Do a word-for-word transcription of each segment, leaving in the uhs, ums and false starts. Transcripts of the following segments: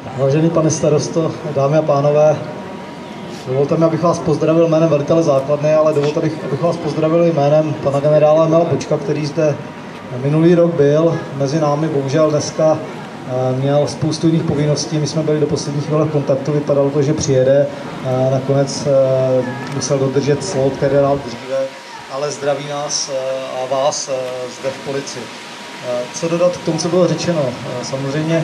Vážený pane starosto, dámy a pánové, dovolte mi, abych vás pozdravil jménem velitele základny, ale dovolte, abych, abych vás pozdravil jménem pana generála Emila Bočka, který zde minulý rok byl mezi námi. Bohužel dneska měl spoustu jiných povinností, my jsme byli do poslední chvíle v kontaktu, vypadalo to, že přijede, nakonec musel dodržet slovo, které dal dříve, ale zdraví nás a vás zde v policii. Co dodat k tomu, co bylo řečeno? Samozřejmě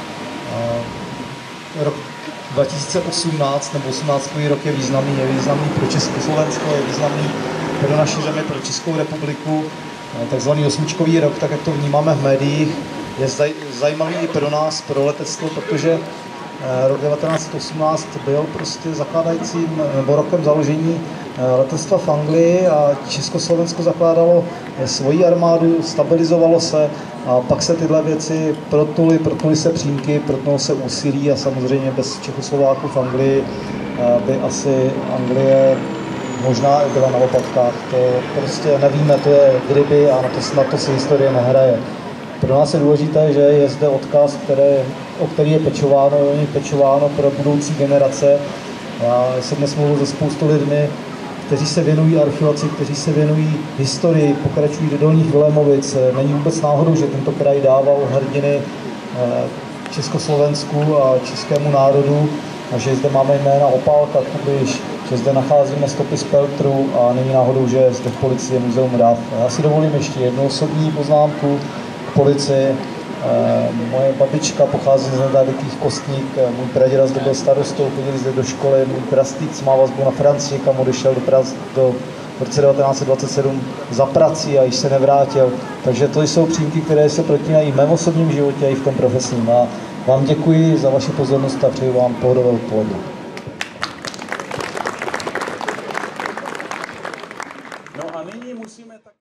rok dva tisíce osmnáct nebo osmnáctkový rok je významný, je významný pro Československo, je významný pro naši zemi, pro Českou republiku. Takzvaný osmičkový rok, tak jak to vnímáme v médiích, je zaj, zajímavý i pro nás, pro letectvo, protože rok devatenáct set osmnáct byl prostě zakládajícím nebo rokem založení letectva v Anglii a Československo zakládalo svoji armádu, stabilizovalo se a pak se tyhle věci protnuly, protnuly se přímky, protnulo se úsilí a samozřejmě bez Čechoslováků v Anglii by asi Anglie možná i byla na lopatkách. To prostě nevíme, to je kdyby a na to, na to se historie nehraje. Pro nás je důležité, že je zde odkaz, které, o který je pečováno, je pečováno pro budoucí generace. Já jsem dnes mluvil se spoustu lidmi, kteří se věnují archivaci, kteří se věnují historii, pokračují do Dolních Vilémovic. Není vůbec náhodou, že tento kraj dával hrdiny Československu a českému národu a že zde máme jména Opálka, Kubiš, že zde nacházíme stopy z Peltru a není náhodou, že zde v policii je muzeum Rav. Já si dovolím ještě jednu osobní poznámku k policii. Moje babička pochází z nedalekých Kostník, můj praděda zde byl starostou, chodili zde do školy, můj prastýc má vazbu na Francii, kam odešel do, Prac, do v roce devatenáct set dvacet sedm za prací a již se nevrátil. Takže to jsou přímky, které se protínají v mém osobním životě i v tom profesním. A vám děkuji za vaši pozornost a přeji vám pohodové odpoledne. No a nyní musíme tak...